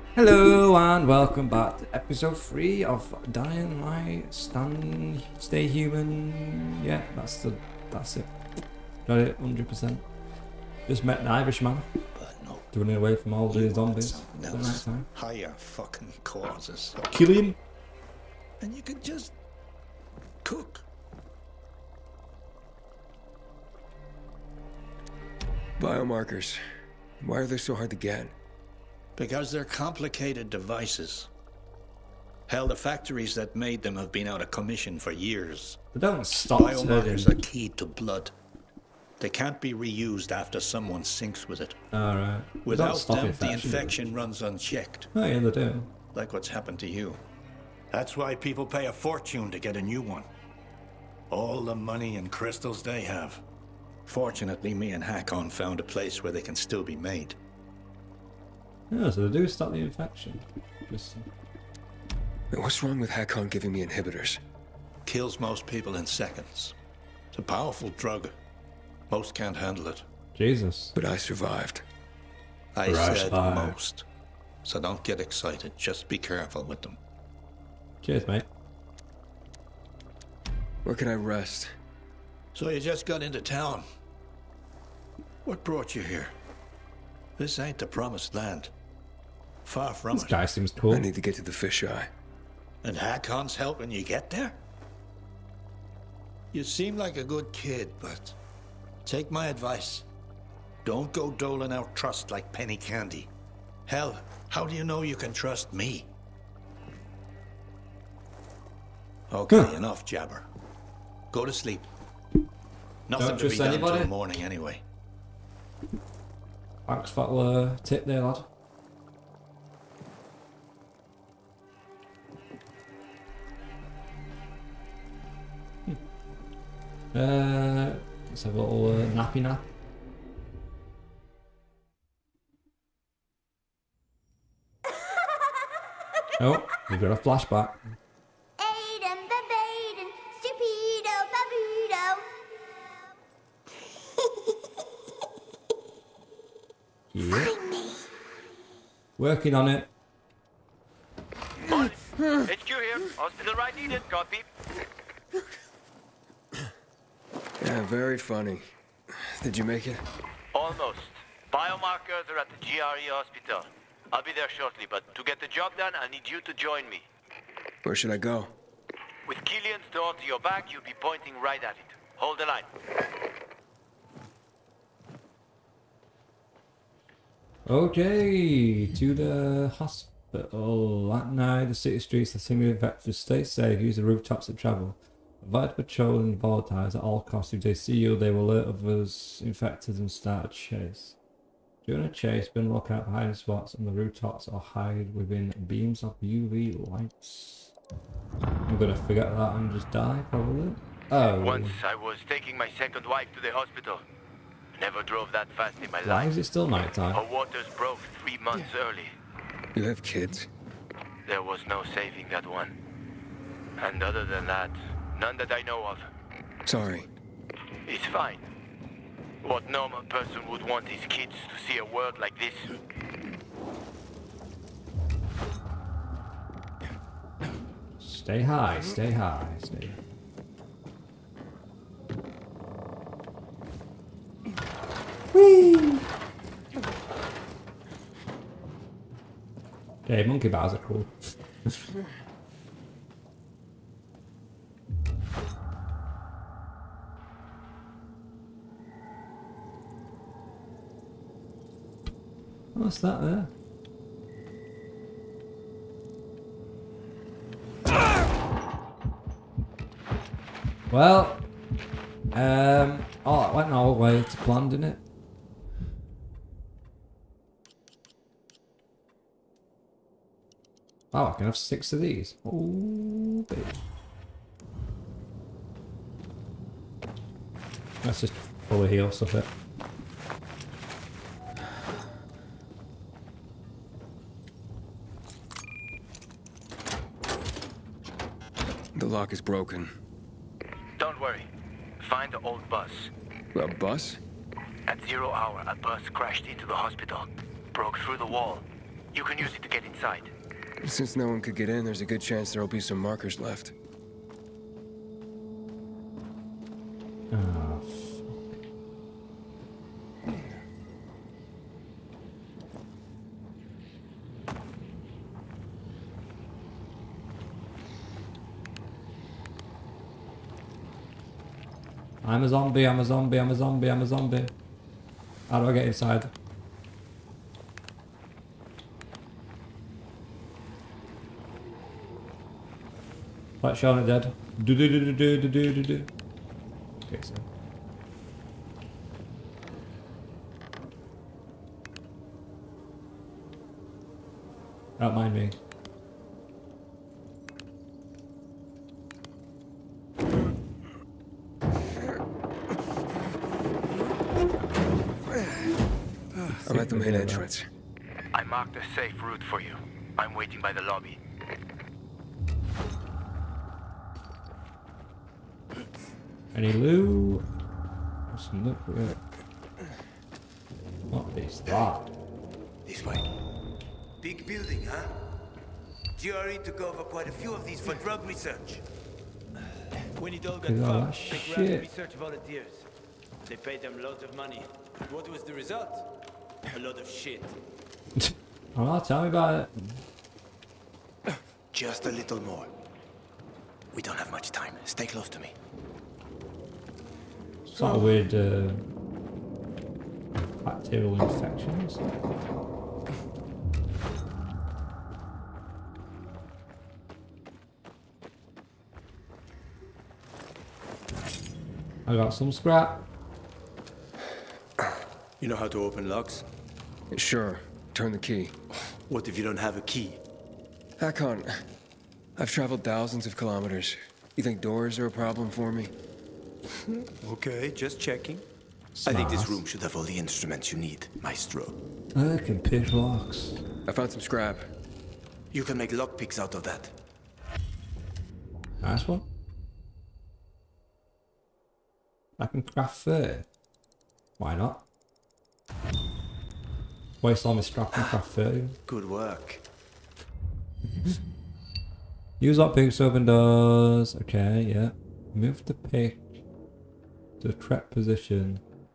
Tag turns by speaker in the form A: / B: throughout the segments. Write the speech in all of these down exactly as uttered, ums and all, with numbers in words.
A: Hello and welcome back to episode three of Dying Light Stand Stay Human. Yeah, that's the that's it. Got it, hundred percent. Just met an Irishman
B: But no,
A: running away from all the
B: you want
A: zombies.
B: something
A: At the
B: else.
A: night time.
B: Higher fucking causes.
A: Killing.
B: And you can just cook.
C: Biomarkers. Why are they so hard to get?
B: Because they're complicated devices. Hell, the factories that made them have been out of commission for years.
A: They don't stop
B: Biomarkers
A: turning.
B: are keyed to blood. They can't be reused after someone sinks with it.
A: Alright.
B: Without
A: stop
B: them,
A: infection,
B: the
A: do they?
B: infection runs unchecked,
A: Oh yeah, they do.
B: like what's happened to you. That's why people pay a fortune to get a new one. All the money and crystals they have. Fortunately, me and Hakon found a place where they can still be made.
A: Yeah, so they do stop the infection. Just
C: What's wrong with Hakon giving me inhibitors?
B: Kills most people in seconds. It's a powerful drug. Most can't handle it.
A: Jesus.
C: But I survived.
B: I
A: Right.
B: said
A: Aye.
B: most. So don't get excited. Just be careful with them.
A: Cheers, mate.
C: Where can I rest?
B: So you just got into town. What brought you here? This ain't the promised land. Far from
A: This
B: it.
A: guy seems cool.
C: I need to get to the fisheye.
B: And Hakon's helping you get there? You seem like a good kid, but take my advice. Don't go doling out trust like penny candy. Hell, how do you know you can trust me? Okay, enough jabber. Go to sleep. Nothing
A: Don't
B: to be
A: trust
B: done
A: anybody?
B: till morning anyway.
A: Thanks for that uh, tip there, lad. Hmm. Uh, let's have a little uh, nappy nap. Oh, we got a flashback.
D: Aiden, babaden, stupido, babudo.
A: Yeah. Working on it.
E: H Q here. Hospital right needed. Copy.
C: Yeah, very funny. Did you make it?
E: Almost. Biomarkers are at the G R E hospital. I'll be there shortly, but to get the job done, I need you to join me.
C: Where should I go?
E: With Killian's door to your back, you'll be pointing right at it. Hold the line.
A: Okay, to the hospital. At night, the city streets are singly infected. Stay safe, use the rooftops to travel. Avoid patrolling volatiles at all costs. If they see you, they will alert others infected and start a chase. During a chase, be on the lookout for hiding spots on the rooftops or hide within beams of U V lights. I'm gonna forget that and just die, probably. Oh.
E: Once I was taking my second wife to the hospital. Never drove that fast in my
A: Why
E: life.
A: is it still nighttime?
E: Her waters broke three months early.
C: You have kids?
E: There was no saving that one. And other than that, none that I know of.
C: Sorry.
E: It's fine. What normal person would want his kids to see a world like this?
A: Stay high, stay high, stay. Whee! Okay, monkey bars are cool. What's that there? Well, um, oh, it went all the way to plan, didn't it? Oh, I can have six of these. Oh, baby. Let's just fully heal stuff it.
C: The lock is broken.
E: Don't worry. Find the old bus.
C: A bus?
E: At zero hour, a bus crashed into the hospital. Broke through the wall. You can use it to get inside.
C: Since no one could get in, there's a good chance there'll be some markers left.
A: Ah, fuck. I'm a zombie, I'm a zombie, I'm a zombie, I'm a zombie. How do I get inside? Like Shaun dead. Do do do do do do do do. Okay, so. Don't mind me.
C: I'm at the main entrance.
E: I marked a safe route for you. I'm waiting by the lobby.
A: Any loot? Let's look at it. What is that?
F: This way. Big building, huh? G R E took over quite a few of these for drug research. When it all got
A: Look at all that
F: fucked, they grabbed
A: shit.
F: research volunteers. They paid them loads of money. What was the result? A lot of shit.
A: Oh, tell me about it.
F: Just a little more. We don't have much time. Stay close to me.
A: Sort of weird uh, bacterial infections. I got some scrap.
F: You know how to open locks?
C: Sure. Turn the key.
F: What if you don't have a key?
C: Hakon, I've traveled thousands of kilometers. You think doors are a problem for me?
F: Okay, just checking. I think this room should have all the instruments you need, Maestro.
A: I can pick locks.
C: I found some scrap.
F: You can make lockpicks out of that.
A: Nice one. I can craft thirty. Why not? Waste all my scrap and craft thirty.
F: Good work.
A: Use up picks to open doors. Okay, yeah. Move the pick to the correct position.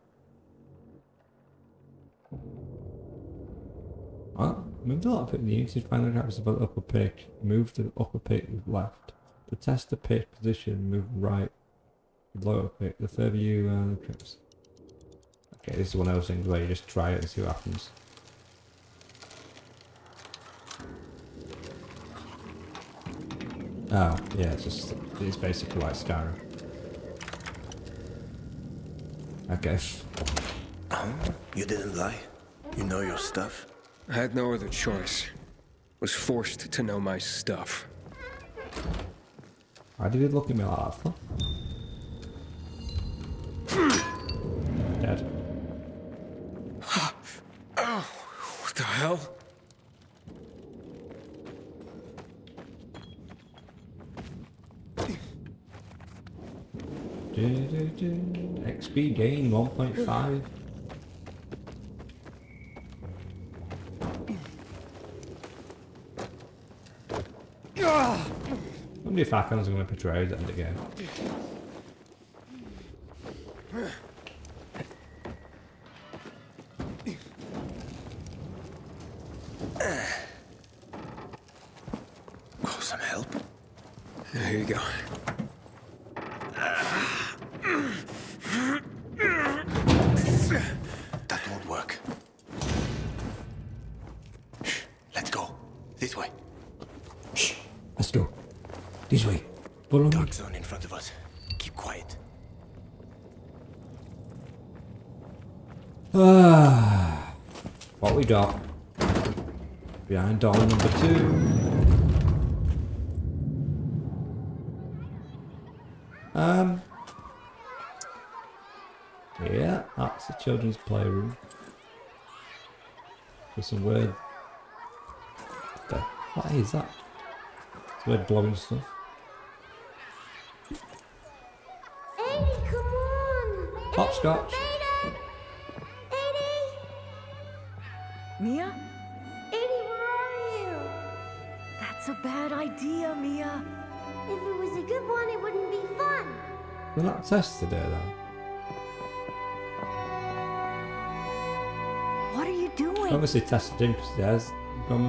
A: What? Move the lock pick. You need to find the correct position for the upper pick. Move the upper pick left. To test the pick position, move right. The lower pick. The further you uh, the picks. Okay, this is one of those things where you just try it and see what happens. Oh, yeah, it's just, it's basically like Skyrim. Okay.
F: Oh, you didn't lie. You know your stuff.
C: I had no other choice. Was forced to know my stuff.
A: Why did he look at me like that for? Dead.
C: Oh, what the hell?
A: Do, do, do. X P gain one point five. I wonder if Hakon's going to betray us at the game.
F: Oh, some help?
C: Here you go.
F: That won't work. Shh, let's go. This way. Shh.
A: Let's go. This way. Follow me.
F: Dark zone in front of us. Keep quiet.
A: Ah, what we got? Behind door number two. Um. Yeah, that's the children's playroom. With some weird. What the- what is that? It's weird glowing stuff.
D: Aiden, come on!
A: Hopscotch.
D: Aiden! Aiden!
G: Mia?
D: Aiden, where
G: That's a bad idea, Mia.
D: If it was a good one, it wouldn't be fun.
A: They're not tested her though.
G: What are you doing?
A: Obviously tested him because he has gone.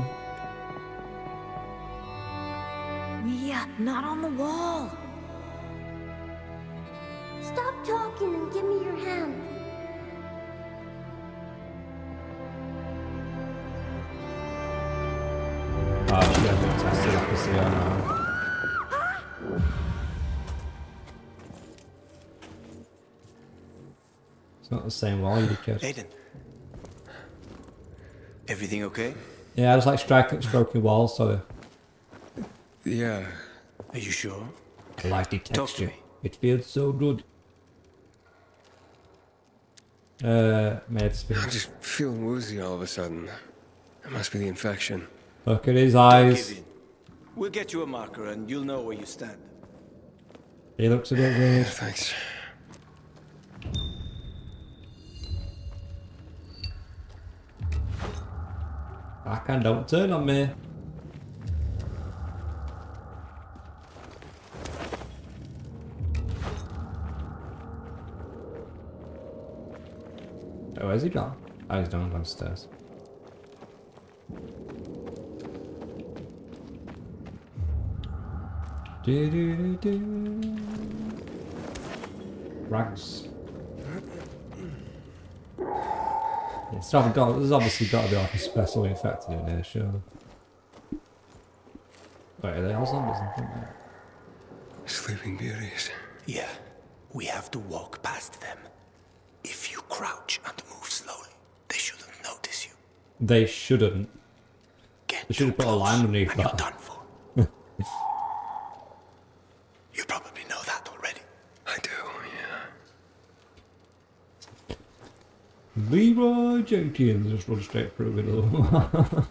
G: Mia, not on the wall.
D: Stop talking and give me your hand.
A: Oh, she hasn't been tested, I can see her now. It's not the same wall, you kid.
F: Aiden. Everything okay?
A: Yeah, I just like striking, stroking walls, so
C: Yeah.
F: Are you sure?
A: I like the
F: Talk to
A: texture.
F: me.
A: It feels so good. Uh, made spin.
C: I'm just feeling woozy all of a sudden. It must be the infection.
A: Look at his
F: Don't
A: eyes.
F: give in. We'll get you a marker and you'll know where you stand.
A: He looks a bit weird.
C: Thanks.
A: Backhand, don't turn on me. Oh, where's he gone? Oh, he's down downstairs. Do do do do. Rags. Yeah, so I've got, there's obviously got to be like a special infected in here, sure. Wait, are they all zombies? I think they're-
C: Sleeping Beauties.
F: Yeah, we have to walk past them. If you crouch and move slowly, they shouldn't notice you.
A: They shouldn't.
F: Get
A: They should have
F: too
A: put a
F: close
A: line underneath
F: and you're
A: that.
F: done for. You probably know that already.
C: I do, yeah.
A: Leroy Jenkins just run straight through the middle.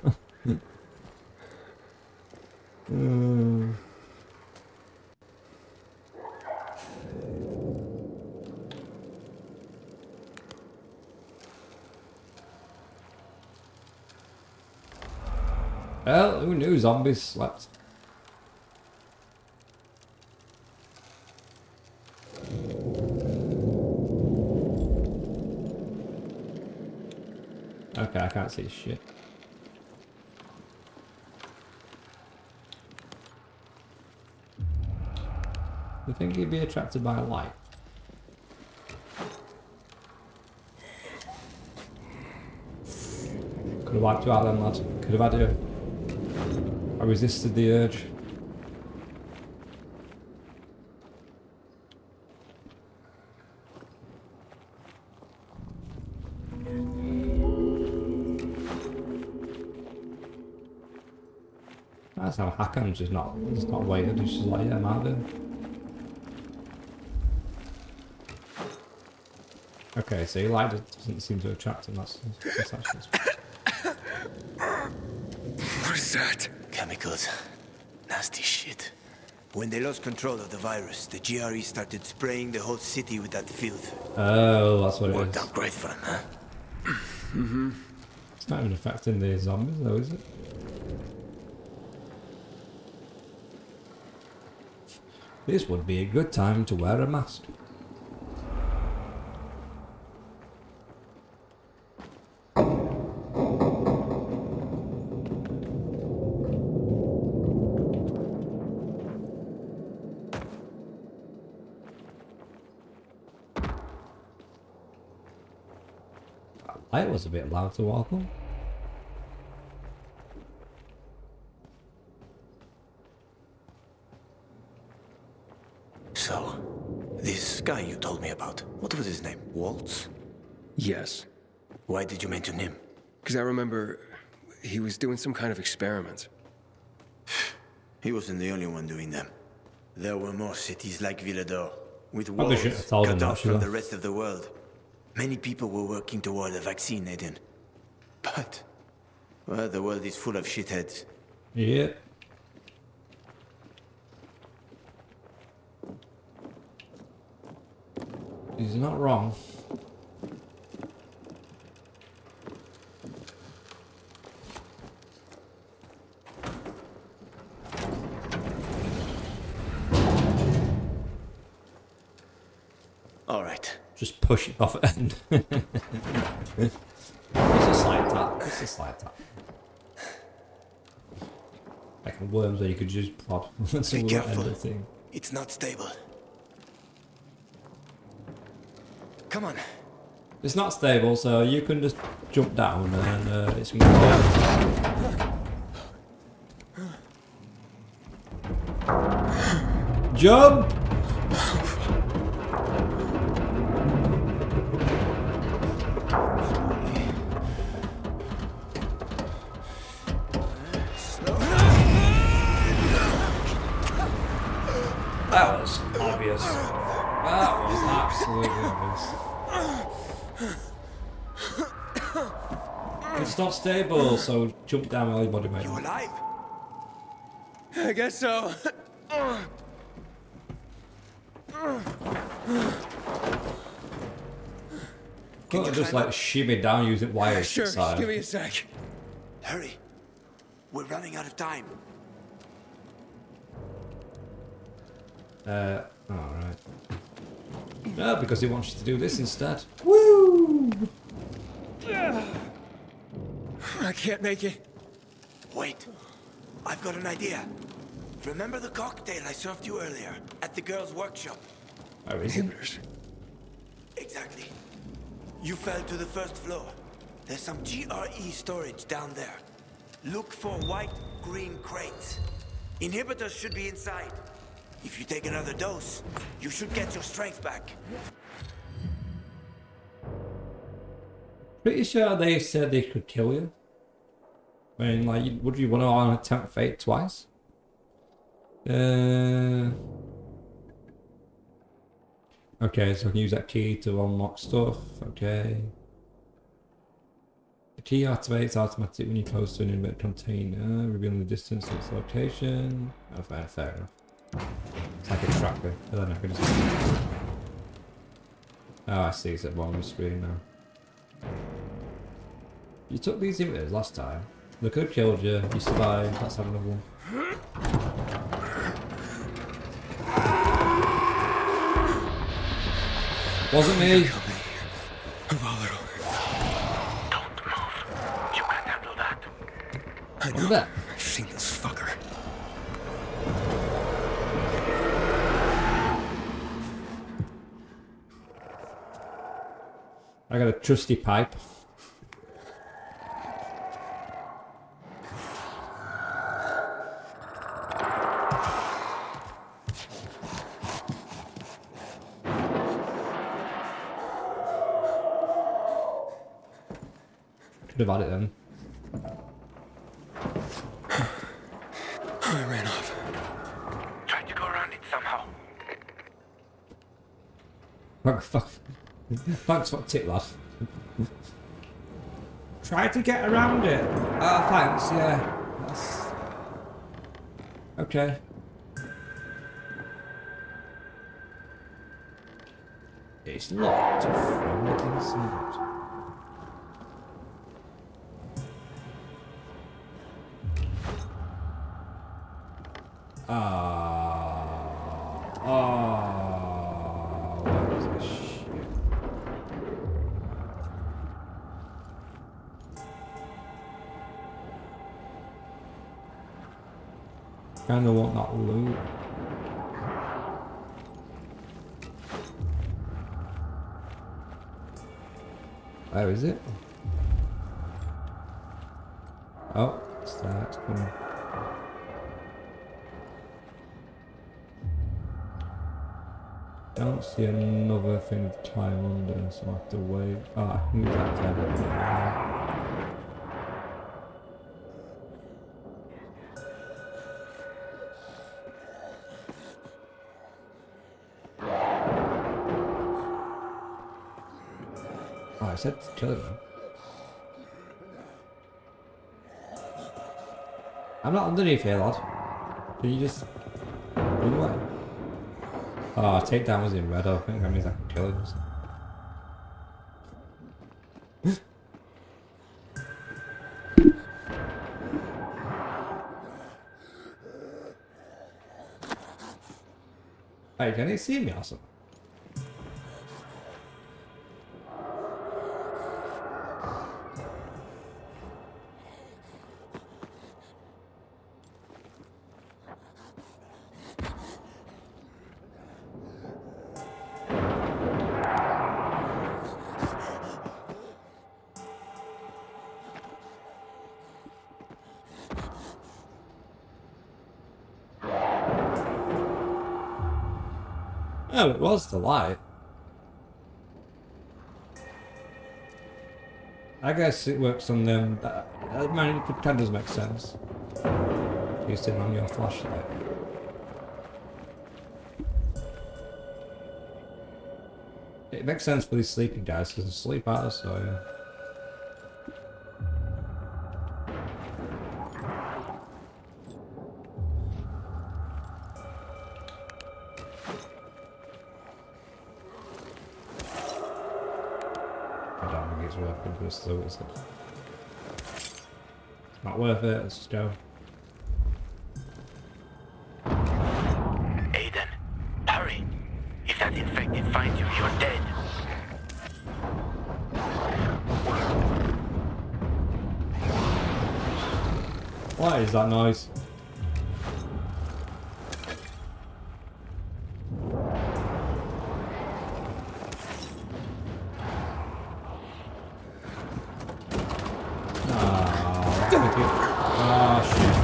A: uh, Well, who knew zombies slept? Okay, I can't see shit. You think he'd be attracted by light? Could have wiped you out then, lad. Could have had you. I resisted the urge. That's how Hakan's just not, just not waited. He's just like, yeah, I'm out of here. Okay, so light doesn't seem to attract him. That's, that's actually.
C: What is that?
F: Chemicals. Nasty shit. When they lost control of the virus, the G R E started spraying the whole city with that filth.
A: Oh, that's what it
F: Worked
A: is.
F: out great for them, huh?
C: Mm-hmm.
A: It's not even affecting the zombies, though, is it? This would be a good time to wear a mask. That was a bit loud to walk on.
F: So, this guy you told me about, what was his name? Waltz?
C: Yes.
F: Why did you mention him?
C: Because I remember he was doing some kind of experiment.
F: He wasn't the only one doing them. There were more cities like Villador, with
A: Probably
F: walls
A: should have told him
F: cut
A: that,
F: off
A: should
F: from
A: I?
F: the rest of the world. Many people were working toward a vaccine, Aiden. But, well, the world is full of shitheads.
A: Yeah. He's not wrong.
F: All right.
A: Just push it off at end. Just a slight tap. Just a slight tap. Like a worms where you could just prod. That's
F: Be
A: all that end
F: careful.
A: of the thing.
F: It's not stable. Come on.
A: It's not stable, so you can just jump down and uh, it's gonna fall. Jump! That was obvious. That was absolutely obvious. It's not stable, so jump down while your body weight.
F: You alive?
C: I guess so.
A: Can't just like shimmy down using wires
C: Sure,
A: inside.
C: give me a sec.
F: Hurry. We're running out of time.
A: Uh, alright. No, because he wants you to do this instead. Woo!
C: I can't make it.
F: Wait. I've got an idea. Remember the cocktail I served you earlier at the girls' workshop?
A: Oh, is it?
C: Inhibitors.
F: Exactly. You fell to the first floor. There's some G R E storage down there. Look for white, green crates. Inhibitors should be inside. If you take another dose, you should get your strength back.
A: Pretty sure they said they could kill you. I mean, like, would you want to attempt fate twice? Uh... Okay, so I can use that key to unlock stuff. Okay. The key activates automatically when you're close to an inverted container, revealing the distance of its location. Oh, fair, fair enough. It's like a tracker, but then I can just... Oh, I see, it's at one on the screen now. You took these inhibitors last time. They could have killed you, you survived, let's have another one. Wasn't me!
C: Of Volatile.
E: Don't move. You can handle that.
C: I
A: Look
C: know.
A: at that.
C: I've seen this fucker.
A: I got a trusty pipe. Could have had it then.
C: I ran off.
E: Try to go around it somehow.
A: Fuck, fuck. Thanks for the tip, lad. Try to get around it. Oh, thanks, yeah. That's... Okay. It's locked from the inside. Ah. Ah. What is this shit? Kinda want that loot. Where is it? Oh, it's there, it's coming. I don't see another thing to climb under, so I have to wait. Oh, I can use that table. Oh, I said to kill him. I'm not underneath here, lad. Can you just run away? Oh, takedown was in red. I think that means I can kill him. Hey, can he see me or something? Oh, it was the light. I guess it works on them. That, that, man, it kind of does make sense. Used it on your flashlight. It makes sense for these sleeping guys because they sleep out, so yeah. I don't think it's worth it this though, is it? It's not worth it, let's just go.
E: Aiden, hurry! If that infected finds you, you're dead.
A: What is that noise? Ah, thank you. Ah, shit.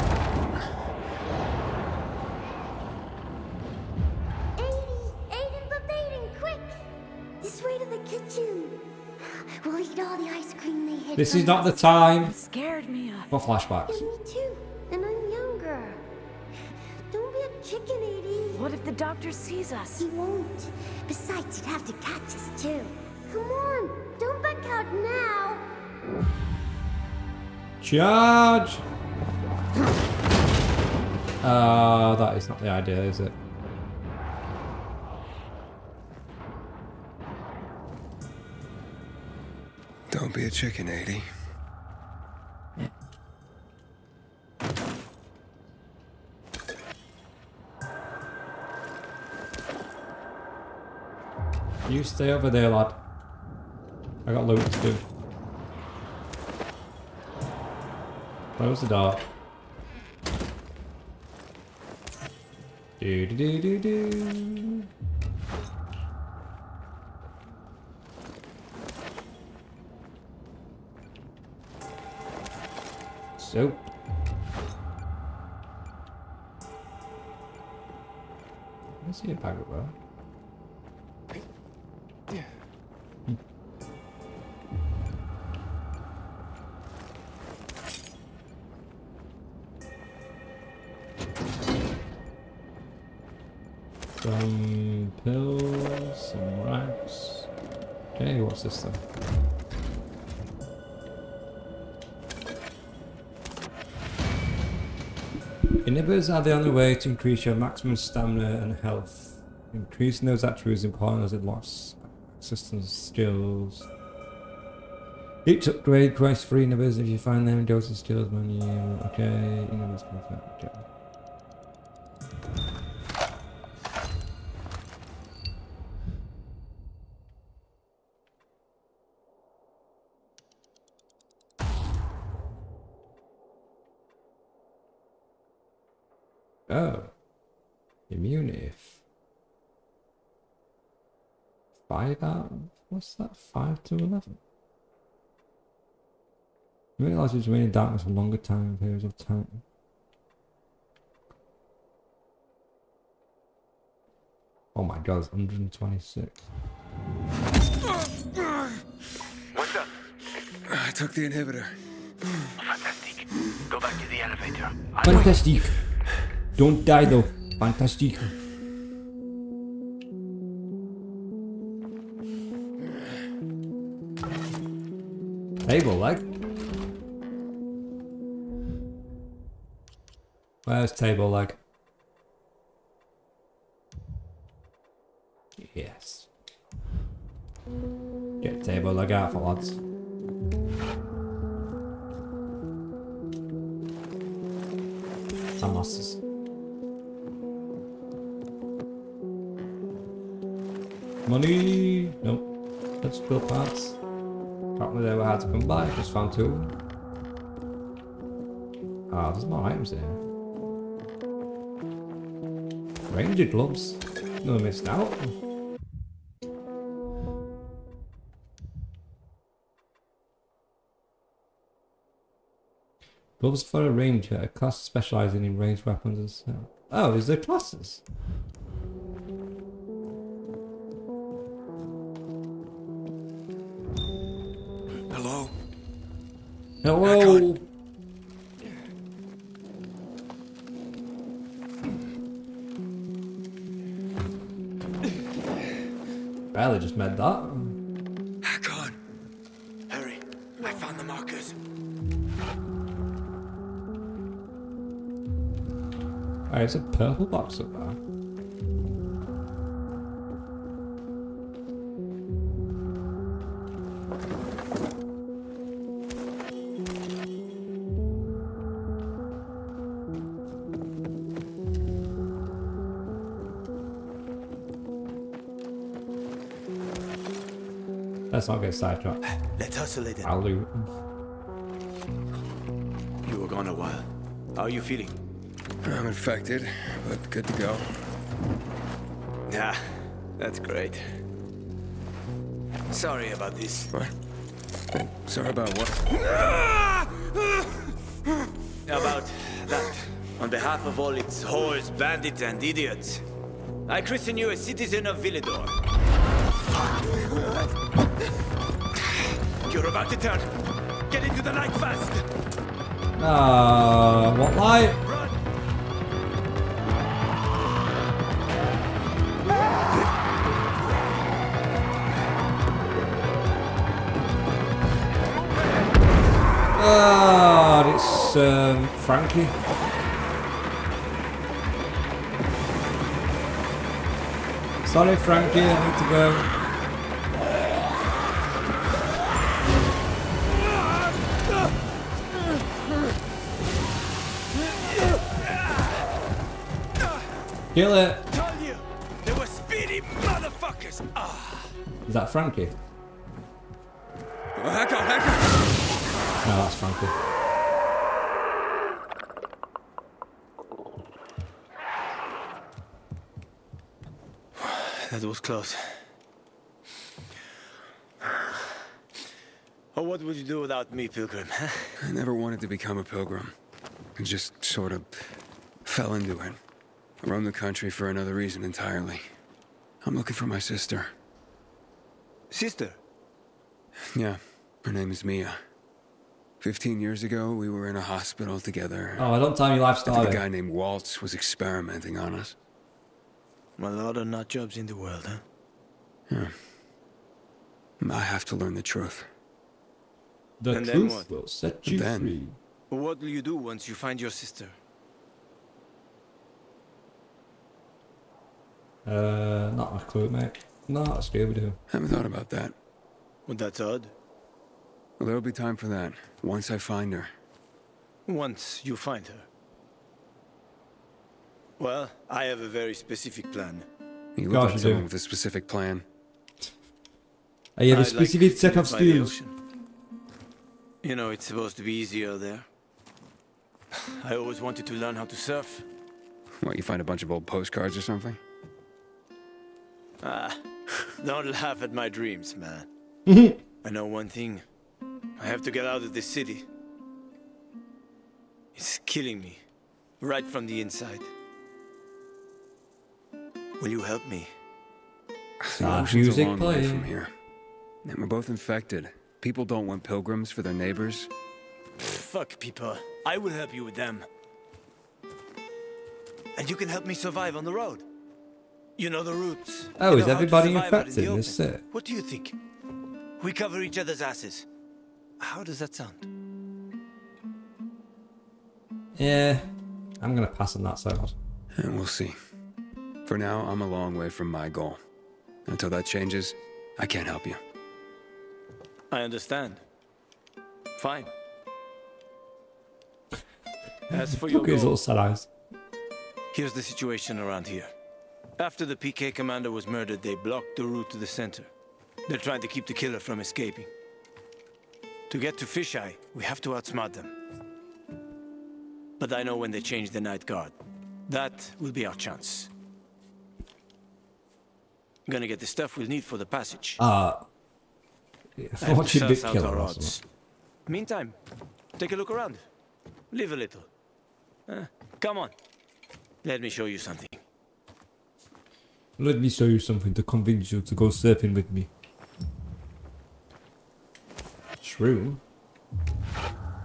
D: Aiden, Aiden, but Aiden, quick! This way to the kitchen. We'll eat all the ice cream they hid.
A: This
D: from
A: is not the
D: us.
A: time
G: Scared Mia.
A: for flashbacks.
D: Yeah, me too. And I'm younger. Don't be a chicken, Aiden.
G: What if the doctor sees us?
D: He won't. Besides, he'd have to catch us too. Come on, don't back out now.
A: Charge! Uh, that is not the idea, is it?
C: Don't be a chicken, eighty.
A: You stay over there, lad. I got loot to do. Close the door. Do do do do do. Soap. I see a packet there. Some pills, some rags. Okay, what's this then? Inhibitors are the only way to increase your maximum stamina and health. Increasing those attributes is important as it locks systems skills. Each upgrade price free inhibitors if you find them in doses skills menu. Okay, inhibitors confirmed. Okay. Oh. Immunity. Five out? What's that? Five to eleven? It allows you to remain in darkness for longer time periods of time. Oh my god, it's one hundred twenty-six.
E: What's up?
C: I took the inhibitor.
E: Fantastic. Go back to the elevator. I'll
A: Fantastic! Don't die though. Fantastic. Table leg? Where's table leg? Yes. Get table leg out for lads. And lasses. Money! Nope. Let's go parts. Can't believe they were hard to come by. Just found two. Ah, oh, there's more items here. Ranger gloves. No, I missed out. Gloves for a ranger, a class specializing in ranged weapons and stuff. Oh, is there classes? Hello. Barely just made that.
F: Hakon! Hurry. I found the markers.
A: Oh, it's a purple box up there. Let's not get sidetracked.
F: Let's hustle it.
A: I'll loot.
F: You were gone a while. How are you feeling?
C: I'm infected, but good to go.
F: Yeah, that's great. Sorry about this.
C: What? Hey, sorry about what?
F: About that. On behalf of all its whores, bandits, and idiots, I christen you a citizen of Villador. You're about to turn. Get into the light fast.
A: Ah, uh, what light?
F: Run.
A: Ah, it's um, Frankie. Sorry, Frankie, I need to go. Kill it!
F: Told you, they were speedy motherfuckers. Ah.
A: Is that Frankie?
C: Oh, Hakon, Hakon!
A: No, that's Frankie.
F: That was close. Oh, what would you do without me, Pilgrim?
C: I never wanted to become a pilgrim. I just sort of fell into it. I roamed the country for another reason entirely. I'm looking for my sister.
F: Sister?
C: Yeah, her name is Mia. Fifteen years ago, we were in a hospital together.
A: Oh, I don't tell you life
C: I think
A: story.
C: a guy named Waltz was experimenting on us.
F: A lot of nut jobs in the world, huh?
C: Yeah. I have to learn the truth.
A: The
F: And then
A: truth
F: what?
A: will set you
C: Then-
A: free.
F: What will you do once you find your sister?
A: Uh, not a clue, mate. Not a Scooby-Doo.
C: Haven't thought about that.
F: Well, that's odd.
C: Well, there'll be time for that, once I find her.
F: Once you find her. Well, I have a very specific plan.
C: You
A: Gosh,
C: look like
A: you
C: someone
A: do.
C: with a specific plan.
A: I have a
F: I'd
A: specific
F: like
A: set
F: to
A: of
F: live by the
A: skills.
F: ocean. You know, it's supposed to be easier there. I always wanted to learn how to surf.
C: What, you find a bunch of old postcards or something?
F: Ah, don't laugh at my dreams, man. I know one thing. I have to get out of this city. It's killing me, right from the inside. Will you help me?
C: The
A: Ah,
C: ocean's
A: music
C: a long way
A: playing.
C: from here. And we're both infected. People don't want pilgrims for their neighbors.
F: Fuck people. I will help you with them. And you can help me survive on the road. You know the routes.
A: Oh,
F: You
A: is
F: know how to
A: everybody
F: survive out in
A: infected
F: the
A: in this
F: open.
A: city?
F: What do you think? We cover each other's asses. How does that sound?
A: Yeah, I'm gonna pass on that side.
C: And we'll see. For now, I'm a long way from my goal. Until that changes, I can't help you.
F: I understand. Fine. As for your
A: Look at his
F: goal,
A: little sad eyes.
F: here's the situation around here. After the P K commander was murdered, they blocked the route to the center. They're trying to keep the killer from escaping. To get to Fisheye, we have to outsmart them. But I know when they change the night guard. That will be our chance. Gonna get the stuff we'll need for the passage.
A: Ah. Yeah,
F: I have to
A: fortune bit
F: suss out
A: killer
F: our
A: or
F: odds.
A: something.
F: Meantime, take a look around. Live a little. Uh, come on. Let me show you something.
A: Let me show you something to convince you to go surfing with me. Shroom?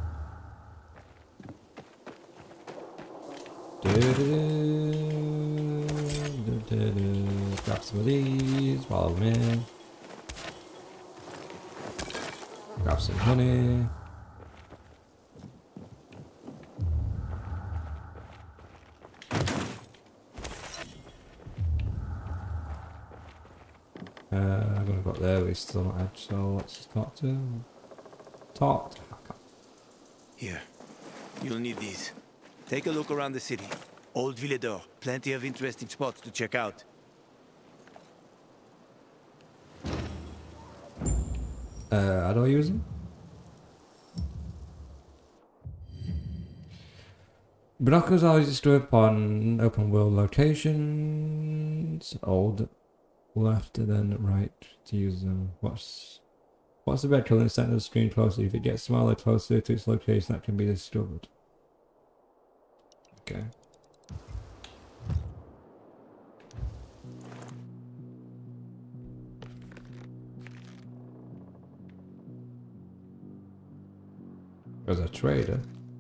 A: Grab some of these while I'm here. Grab some honey. Uh, I'm gonna go up there, but he's still not edge, so let's just talk to him. Talk to Hacker.
F: Here. You'll need these. Take a look around the city. Old Villador. Plenty of interesting spots to check out.
A: Uh, how do I use them? Binoculars are used to upon open world locations. Old left and then right to use them. What's what's the red colour in the center of the screen closely? If it gets smaller closer to its location, that can be discovered. Okay. There's a trader.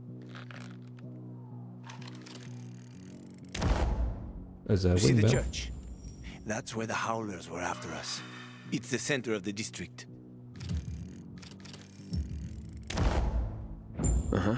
A: There's a
F: See the
A: windmill.
F: church? That's where the Howlers were after us. It's the center of the district.
C: Uh-huh.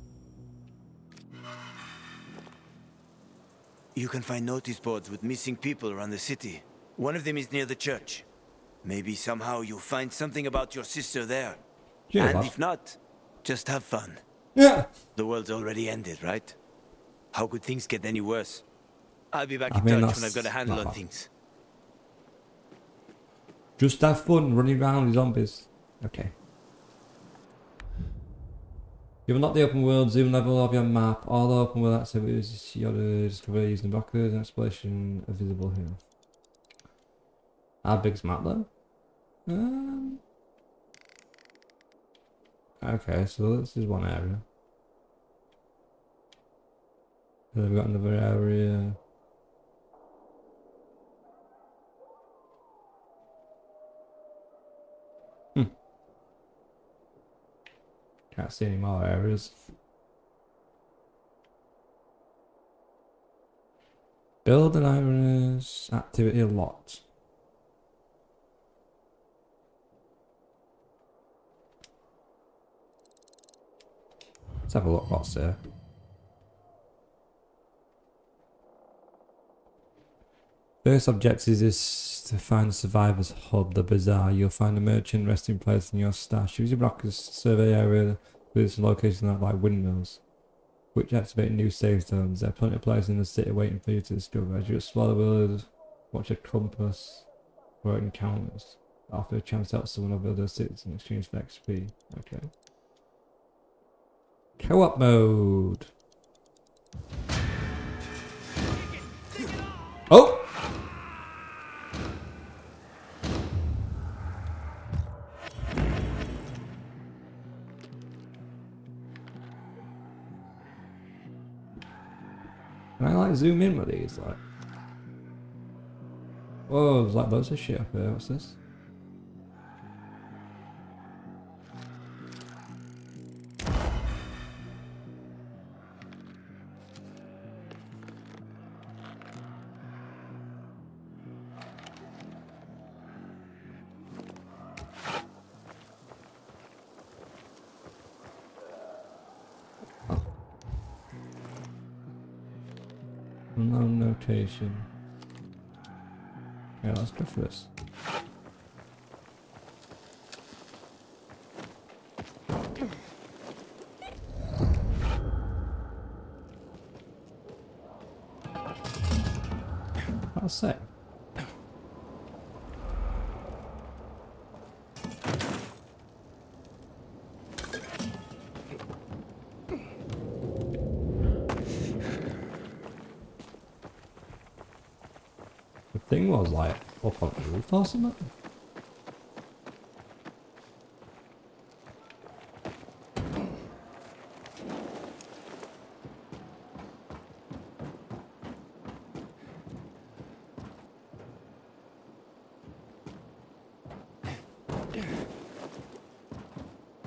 F: You can find notice boards with missing people around the city. One of them is near the church. Maybe somehow you'll find something about your sister there.
A: Yeah,
F: and
A: that's-
F: if not, just have fun.
A: Yeah.
F: The world's already ended, right? How could things get any worse? I'll be back
A: I
F: in
A: mean,
F: touch when
A: that's
F: I've got a handle
A: not
F: on
A: bad.
F: things.
A: Just have fun running around with zombies. Okay. You will not the open world zoom level of your map. All the open world activities you ought discover using the blockers and exploration are visible here. How big's map though? Um, okay, so this is one area. Then we've got another area. Hmm. Can't see any more areas. Build an iris activity a lot. Let's have a look what's there. First objective is to find the survivor's hub, the bazaar. You'll find a merchant resting place in your stash. Use your blockers to survey area with some locations like windmills, which activate new save zones. There are plenty of places in the city waiting for you to discover. As you explore the world, watch a compass for encounters. Offer a chance to help someone of other cities in exchange for X P. Okay. Co-op mode. Oh! Can I like zoom in with these? Like, whoa, there's like loads of shit up here. What's this? No notation. Yeah, let's go for this. I'll say. The thing was like up on the roof or something.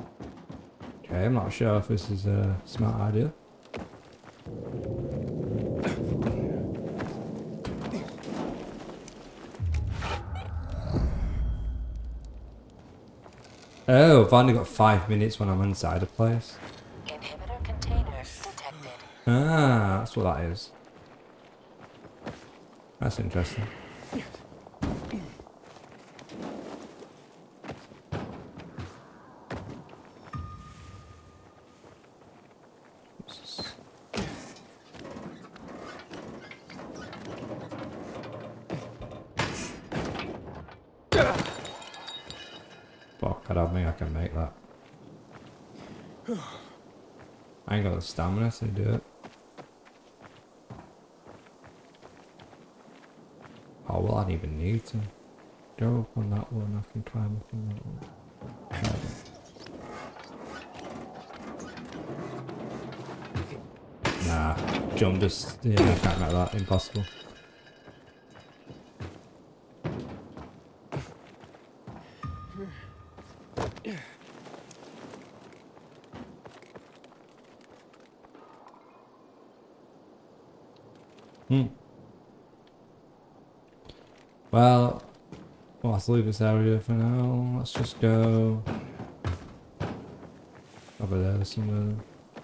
A: Okay, I'm not sure if this is a smart idea. Oh, I've only got five minutes when I'm inside a place.
H: Inhibitor container detected.
A: Ah, that's what that is. That's interesting. Fuck, I don't think I can make that. I ain't got the stamina to do it. Oh, well, I don't even need to go up on that one. I can climb up on that one. Okay. Nah, jump just, yeah, I can't make that. Impossible. Hmm. Well, well, let's leave this area for now. Let's just go over there somewhere.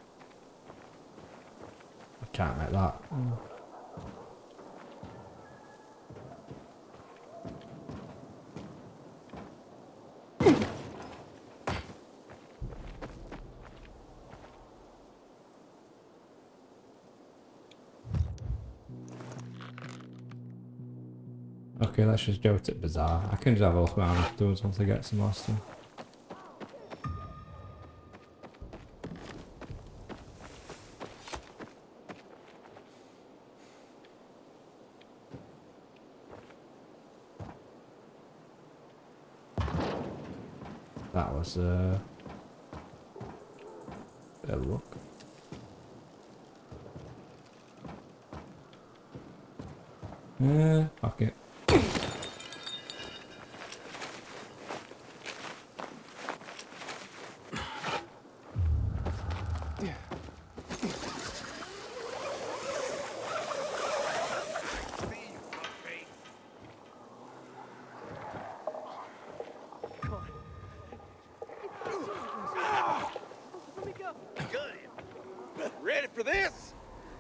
A: I can't make that. Mm. Okay, let's just go to Bazaar. I can just have a look around afterwards once I get some more stuff. That was uh, a look. Yeah, fuck it.
F: Ready for this?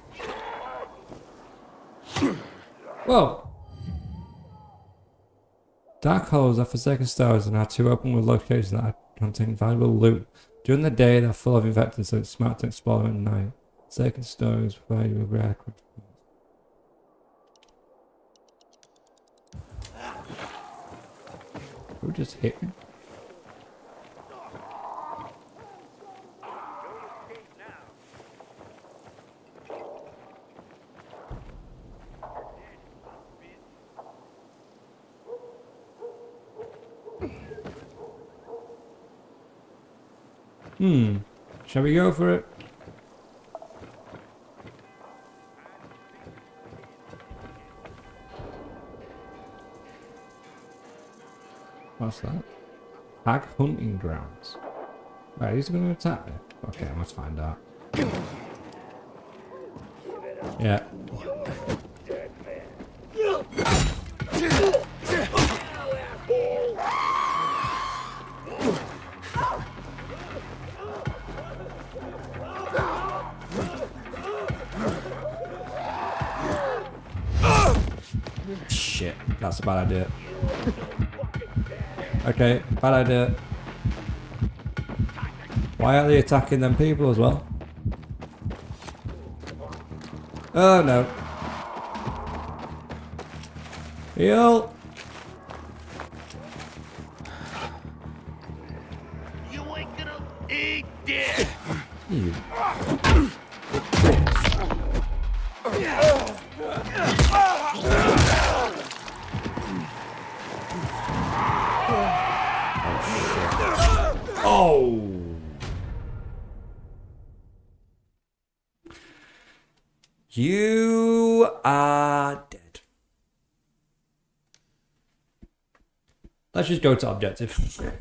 A: Whoa! Dark holes are forsaken stores and are two open world locations that contain valuable loot. During the day, they're full of infectants, so it's smart to explore them at night. Forsaken stores provide you with rare. Who just hit me? Hmm. Shall we go for it? What's that? Hag hunting grounds. Right, he's going to attack me. Okay, I must find out. Yeah. Shit, that's a bad idea. Okay, bad idea. Why are they attacking them people as well? Oh no. Heal!
F: You ain't gonna eat this!
A: You. Oh! You are dead. Let's just go to objective.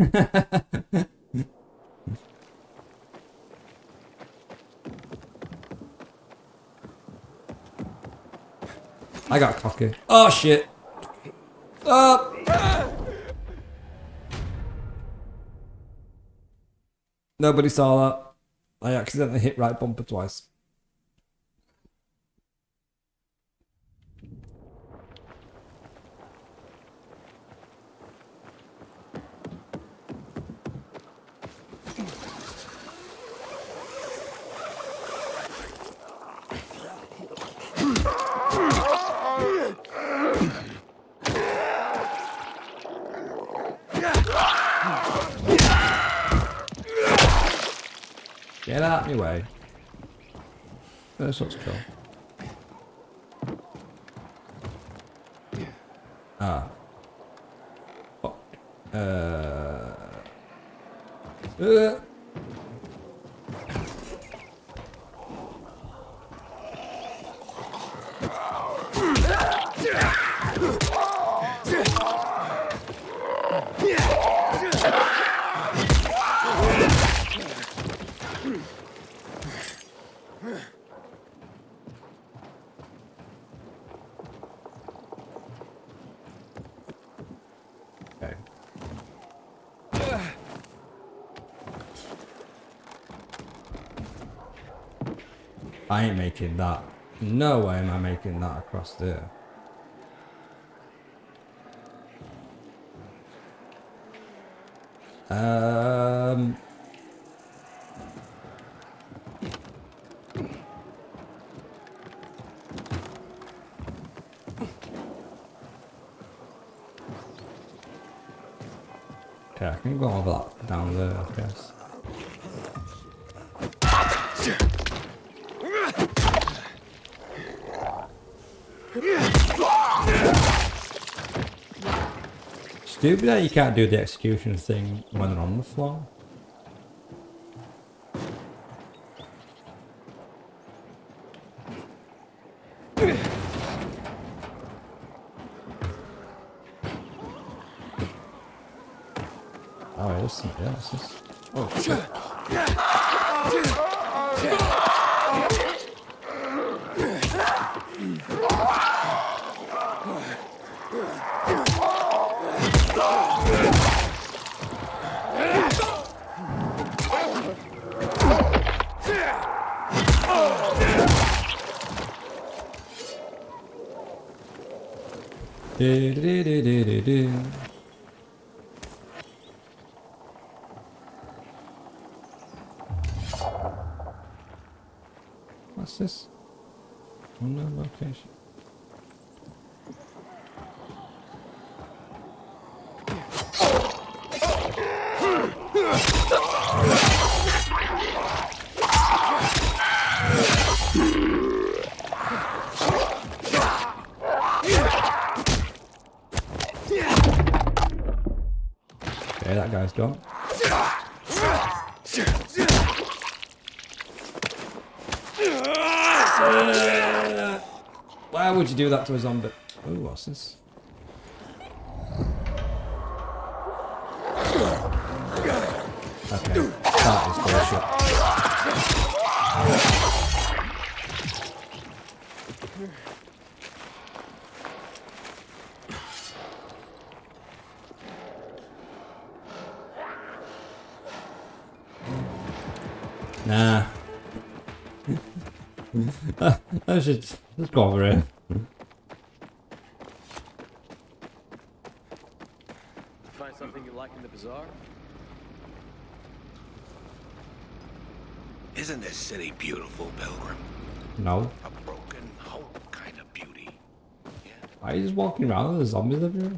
A: I got cocky. Oh shit. Oh! Nobody saw that. I accidentally hit right bumper twice. Get out of my way. This looks cool. Ah. Fuck. Uh. Uh. Okay. I ain't making that. No way am I making that across there. Um. Okay, I can go over that down there, I guess. Stupid that you can't do the execution thing when they're on the floor. Oh, there's something else. Oh, shit. Do, do, do, do, do, do. What's this? Unknown location. Okay, that guy's gone. Why would you do that to a zombie? Oh, what's this? Okay, that is bullshit. Nah. I should let's go over here.
I: Find something you like in the bazaar?
B: Isn't this city beautiful, Pilgrim?
A: No.
B: A broken hope kind of beauty. Yeah.
A: Why are you just walking around with the zombies everywhere?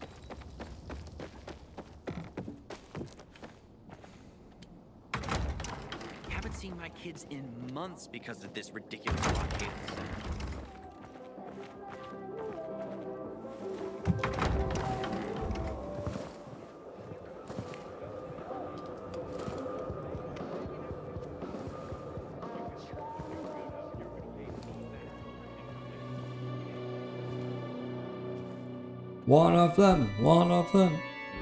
I: Haven't seen my kids in months because of this ridiculous blockade.
A: One of them, one of them.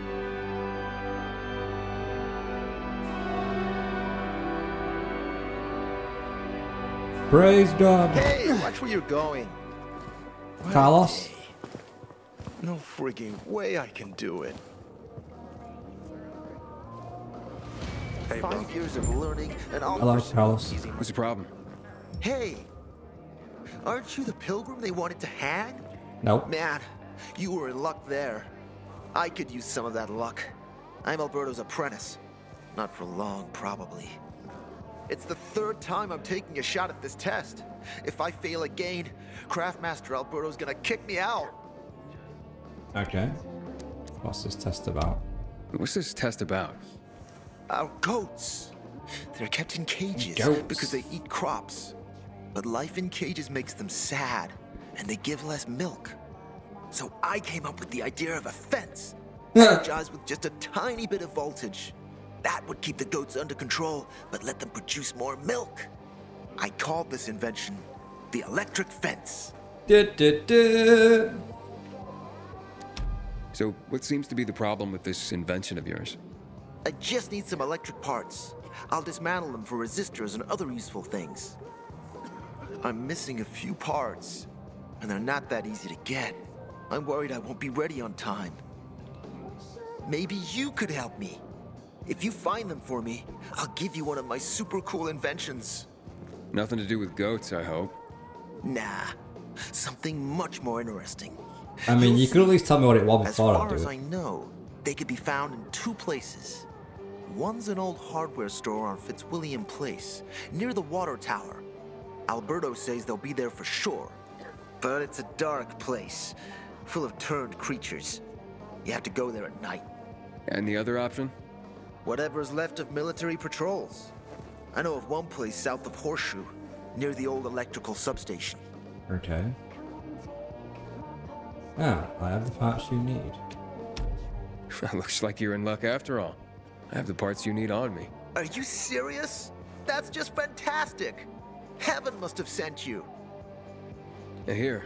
A: Praise God.
J: Hey, watch where you're going. What
A: Carlos.
J: a day. No freaking way I can do it. Hey, bro. Five years of learning and all.
A: Hello, Carlos.
C: What's the problem?
J: Hey, aren't you the pilgrim they wanted to hang?
A: Nope.
J: Man, you were in luck there. I could use some of that luck. I'm Alberto's apprentice. Not for long, probably. It's the third time I'm taking a shot at this test. If I fail again, Craftmaster Alberto's gonna kick me out.
A: Okay. What's this test about?
C: What's this test about?
J: Our goats. They're kept in cages
A: Goats.
J: because they eat crops. But life in cages makes them sad, and they give less milk. So I came up with the idea of a fence, energized with just a tiny bit of voltage. That would keep the goats under control, but let them produce more milk. I called this invention the electric fence.
A: Du, du, du.
C: So, what seems to be the problem with this invention of yours?
J: I just need some electric parts. I'll dismantle them for resistors and other useful things. I'm missing a few parts, and they're not that easy to get. I'm worried I won't be ready on time. Maybe you could help me. If you find them for me, I'll give you one of my super cool inventions.
C: Nothing to do with goats, I hope.
J: Nah, something much more interesting.
A: I mean,
J: You'll
A: you could at
J: see.
A: least tell me what it was
J: As
A: before I
J: far
A: do
J: as
A: it.
J: I know, they could be found in two places. One's an old hardware store on Fitzwilliam Place, near the water tower. Alberto says they'll be there for sure. But it's a dark place, full of turned creatures. You have to go there at night.
C: And the other option?
J: Whatever's left of military patrols. I know of one place south of Horseshoe, near the old electrical substation.
A: Okay. Ah, I have the parts you need.
C: Looks like you're in luck after all. I have the parts you need on me.
J: Are you serious? That's just fantastic! Heaven must have sent you.
C: Here.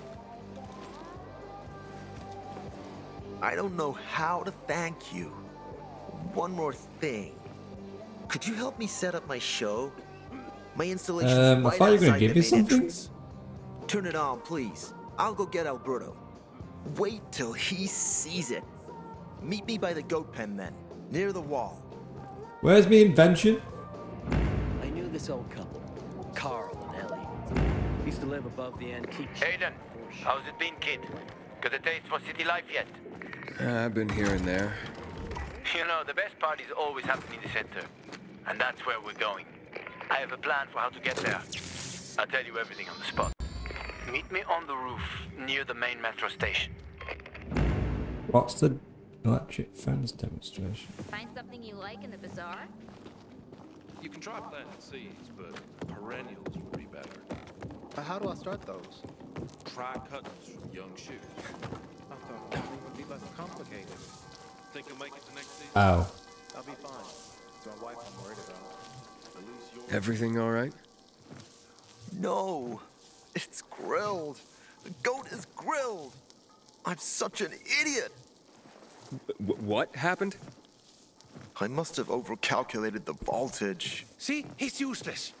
J: I don't know how to thank you. One more thing. Could you help me set up my show? My installation's
A: Um, I
J: right
A: thought you were gonna
J: outside
A: give
J: the
A: me
J: main
A: something.
J: entrance. Turn it on, please. I'll go get Alberto. Wait till he sees it. Meet me by the goat pen then, near the wall.
A: Where's my invention?
I: I knew this old couple, Carl and Ellie. Used to live above the antique.
E: Aiden, how's it been, kid? Got a taste for city life yet?
C: Uh, I've been here and there.
E: You know, the best parties always happen in the center. And that's where we're going. I have a plan for how to get there. I'll tell you everything on the spot. Meet me on the roof, near the main metro station.
A: What's the electric fence demonstration?
K: Find something you like in the bazaar?
L: You can try planting seeds, but perennials would be better.
M: Uh, how do I start those?
L: Try cutting from young shoots.
M: I thought it would be less complicated.
L: Think you'll make it to next season?
A: Oh.
M: I'll be fine. It's my wife I'm worried about.
L: At least you're...
C: Everything all right?
J: No, it's grilled. The goat is grilled. I'm such an idiot.
C: W what happened?
J: I must have overcalculated the voltage.
F: See? He's useless.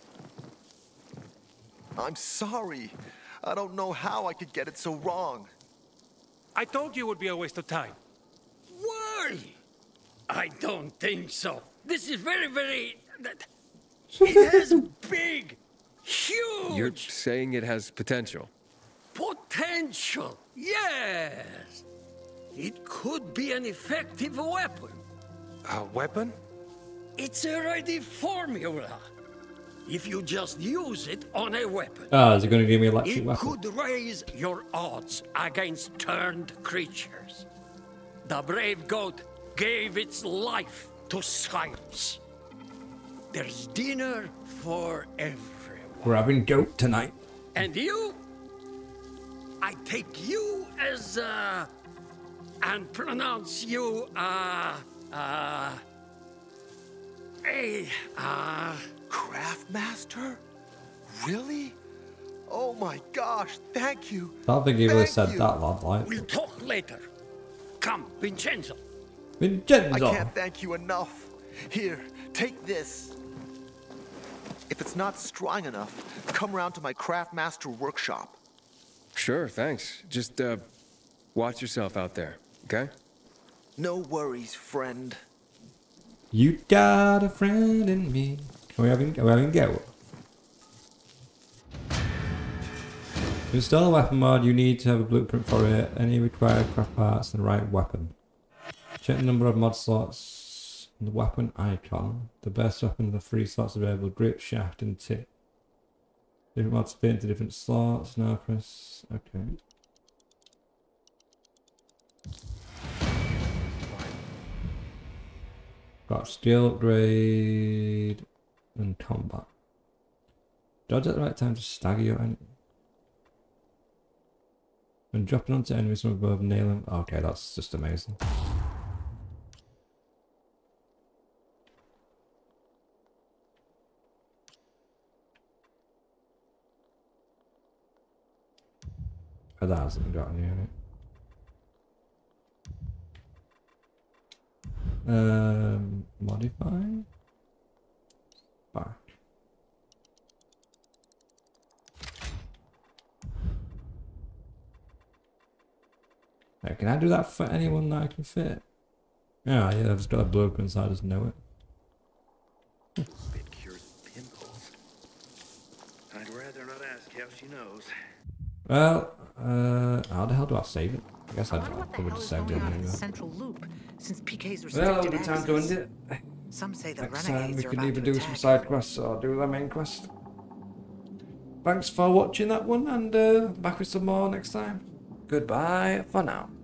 J: I'm sorry. I don't know how I could get it so wrong.
N: I told you it would be a waste of time.
O: Why? I don't think so. This is very, very... It has big, huge...
C: You're saying it has potential?
O: Potential, yes. It could be an effective weapon.
F: A weapon?
O: It's a ready formula. If you just use it on a weapon.
A: Ah, is it going to give me electric
O: It
A: weapon?
O: could raise your odds against turned creatures. The brave goat gave its life to science. There's dinner for everyone.
A: We're having goat tonight.
O: And you? I take you as, uh, and pronounce you, uh, uh, a, uh...
J: Craftmaster? Really? Oh my gosh, thank you.
A: I don't think he would have
J: Thank
A: said
J: you.
A: that, lad. Like.
O: We'll talk later. Come, Vincenzo.
A: Vincenzo!
J: I can't thank you enough. Here, take this. If it's not strong enough, come round to my Craftmaster workshop.
C: Sure, thanks. Just, uh, watch yourself out there, okay?
J: No worries, friend.
A: You got a friend in me. Are we having, are we having go? To install a weapon mod, you need to have a blueprint for it, any required craft parts, and the right weapon. Check the number of mod slots in the weapon icon. The best weapon in the three slots available: grip, shaft, and tip. Different mods fit into different slots. Now press. Okay. Got skill upgrade and combat. Dodge at the right time to stagger your enemy. When dropping onto enemies from above, nail them. Okay, that's just amazing. Oh, that hasn't got any on it. Um, modify. Back. Hey, can I do that for anyone that I can fit? Yeah, yeah, I've just got a blueprint, so I just know it.
P: It cures pimples. I'd rather not ask how she knows.
A: Well, uh, how the hell do I save it? I guess I'd
H: I wonder what the
A: probably
H: hell
A: just
H: is
A: saved it
H: going on in
A: anyway.
H: the central loop, since P K's
A: Well,
H: restricted
A: it'll be time to
H: access.
A: end it.
H: Some say the
A: Next time
H: renegades
A: we
H: are
A: can
H: about
A: either
H: to
A: do
H: attack
A: some side quests or do the main quest. Thanks for watching that one, and uh, back with some more next time. Goodbye for now.